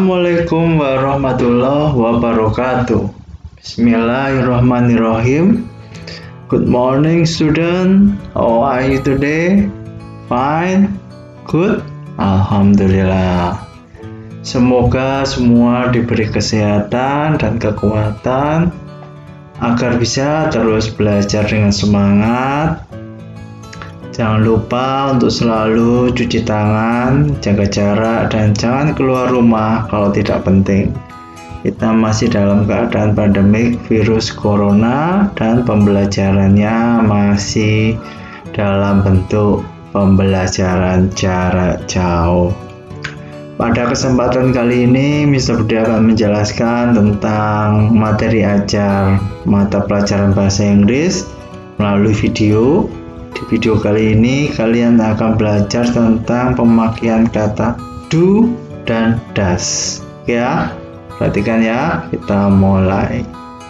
Assalamualaikum warahmatullahi wabarakatuh. Bismillahirrahmanirrahim. Good morning, student. How are you today? Fine? Good? Alhamdulillah. Semoga semua diberi kesehatan dan kekuatan agar bisa terus belajar dengan semangat. Jangan lupa untuk selalu cuci tangan, jaga jarak, dan jangan keluar rumah kalau tidak penting. Kita masih dalam keadaan pandemik virus corona dan pembelajarannya masih dalam bentuk pembelajaran jarak jauh. Pada kesempatan kali ini, Mr. Budi akan menjelaskan tentang materi ajar mata pelajaran bahasa Inggris melalui video. Di video kali ini kalian akan belajar tentang pemakaian kata do dan does. Ya, perhatikan ya, kita mulai.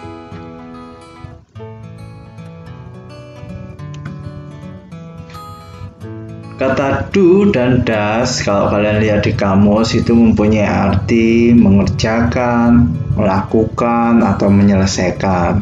Kata do dan does kalau kalian lihat di kamus itu mempunyai arti mengerjakan, melakukan, atau menyelesaikan.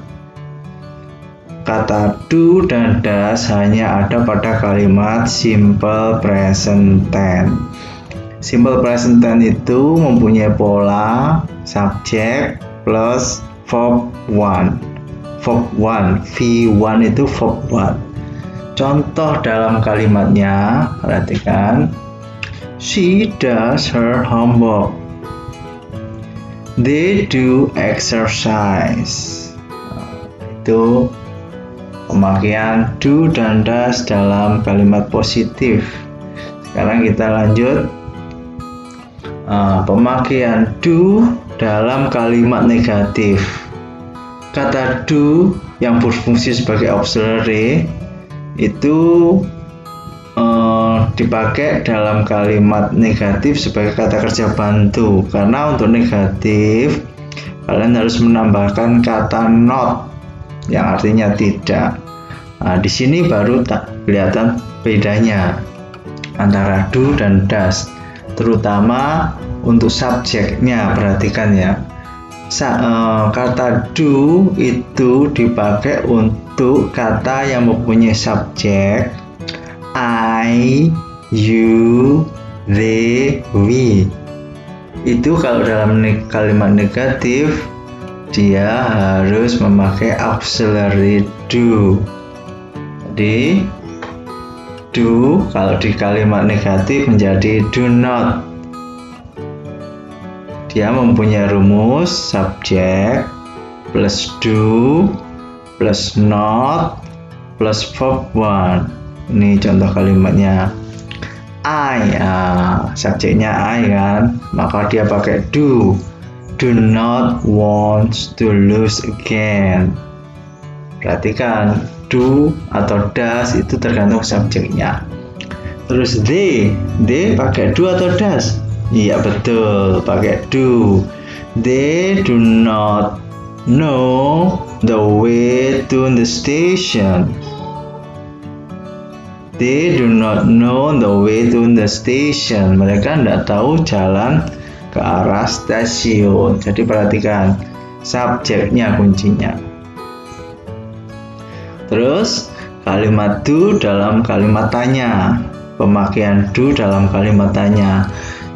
Kata do dan does hanya ada pada kalimat simple present tense. Simple present tense itu mempunyai pola subject plus verb 1. Verb 1, V1 itu verb 1. Contoh dalam kalimatnya, perhatikan. She does her homework. They do exercise. Itu pemakaian do dan does dalam kalimat positif. Sekarang kita lanjut pemakaian do dalam kalimat negatif. Kata do yang berfungsi sebagai auxiliary itu dipakai dalam kalimat negatif sebagai kata kerja bantu. Karena untuk negatif kalian harus menambahkan kata not yang artinya tidak. Nah, di sini baru tak kelihatan bedanya antara do dan does, terutama untuk subjeknya. Perhatikan ya, kata do itu dipakai untuk kata yang mempunyai subjek I, you, they, we. Itu kalau dalam kalimat negatif dia harus memakai auxiliary do. Jadi do kalau di kalimat negatif menjadi do not. Dia mempunyai rumus subject plus do plus not plus verb 1. Ini contoh kalimatnya. I, subjeknya I kan, maka dia pakai do. Do not want to lose again. Perhatikan, do atau does itu tergantung subjeknya. Terus they pakai do atau does? Iya betul, pakai do. They do not know the way to the station. They do not know the way to the station. Mereka tidak tahu jalan ke arah stasiun. Jadi perhatikan subjeknya kuncinya. Terus kalimat do dalam kalimat tanya. Pemakaian do dalam kalimat tanya.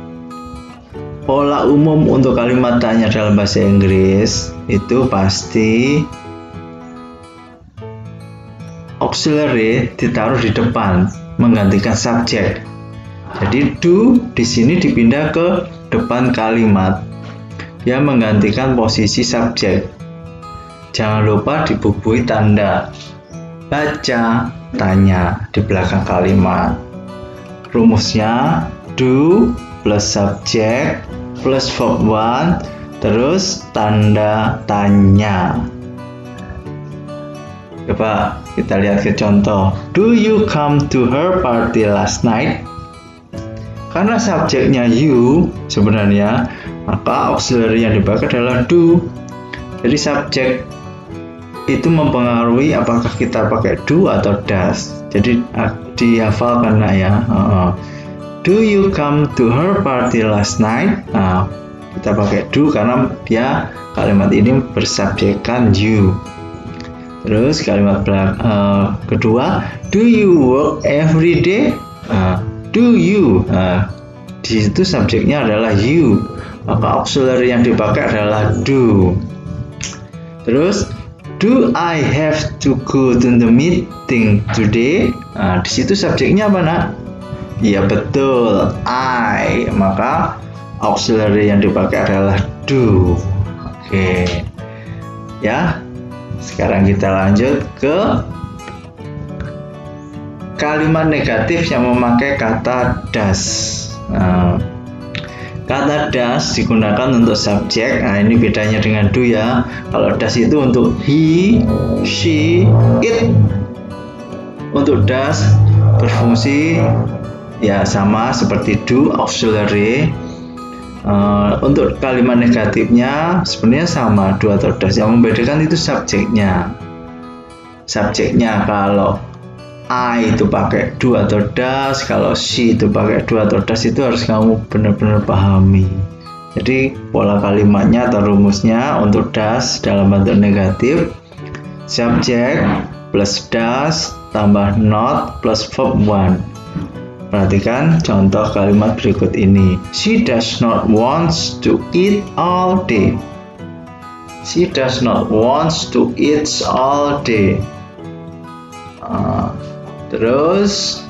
Pola umum untuk kalimat tanya dalam bahasa Inggris itu pasti auxiliary ditaruh di depan menggantikan subjek. Jadi do di sini dipindah ke depan kalimat. Dia menggantikan posisi subjek. Jangan lupa dibubui tanda baca tanya di belakang kalimat. Rumusnya do plus subjek plus verb 1 terus tanda tanya. Coba kita lihat ke contoh. Do you come to her party last night? Karena subjeknya you sebenarnya, maka auxiliary yang dipakai adalah do. Jadi subjek itu mempengaruhi apakah kita pakai do atau does. Jadi dihafalkan ya. Do you come to her party last night? Nah, Kita pakai do karena dia kalimat ini bersubjekkan you. Terus kalimat kedua, do you work every day? Do you? Di situ subjeknya adalah you, maka auxiliary yang dipakai adalah do. Terus, do I have to go to the meeting today? Di situ subjeknya apa, nak? Iya betul, I, maka auxiliary yang dipakai adalah do. Oke, ya. Sekarang kita lanjut ke kalimat negatif yang memakai kata does. Kata does digunakan untuk subjek. Ini bedanya dengan do ya. Kalau does itu untuk he, she, it. Untuk does berfungsi ya sama seperti do, auxiliary. Untuk kalimat negatifnya sebenarnya sama, do atau does. Yang membedakan itu subjeknya. Subjeknya kalau I itu pakai do atau does, kalau she itu pakai do atau does, itu harus kamu benar-benar pahami. Jadi pola kalimatnya atau rumusnya untuk does dalam bentuk negatif, subjek plus does tambah not plus verb one. Perhatikan contoh kalimat berikut ini. She does not want to eat all day. She does not want to eat all day. Terus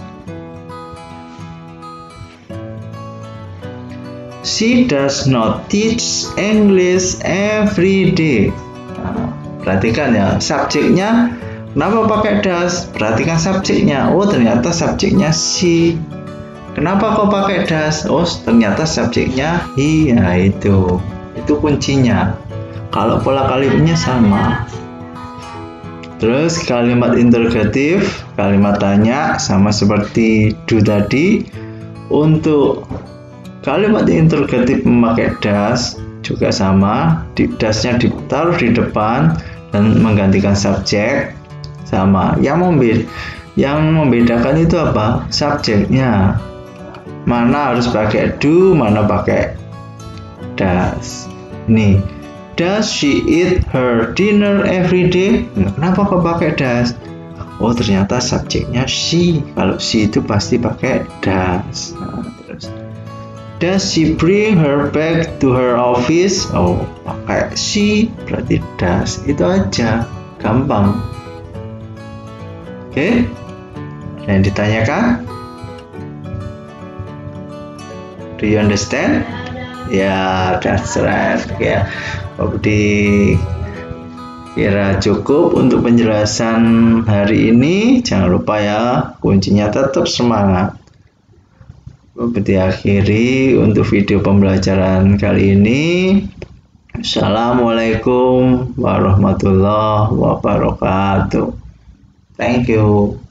she does not teach English every day. Perhatikan ya, subjeknya kenapa pakai does? Perhatikan subjeknya. Oh, ternyata subjeknya she. Kenapa kau pakai does? Oh, ternyata subjeknya he. Nah, itu kuncinya. Kalau pola kalimatnya sama. Terus kalimat interrogatif, kalimat tanya sama seperti do tadi. Untuk kalimat interrogatif memakai does juga sama. Does-nya ditaruh di depan dan menggantikan subjek. Sama. Yang membedakan itu apa? Subjeknya. Mana harus pakai do, mana pakai does. Nih, does she eat her dinner every day? Kenapa kau pakai does? Oh, ternyata subjeknya she. Kalau she itu pasti pakai does. Terus, does she bring her bag to her office? Oh, pakai she berarti does. Itu aja, gampang. Oke, yang ditanyakan? Do you understand? Ya, that's right. Ya, kira cukup untuk penjelasan hari ini. Jangan lupa ya, kuncinya tetap semangat. Diakhiri untuk video pembelajaran kali ini. Assalamualaikum warahmatullahi wabarakatuh. Thank you.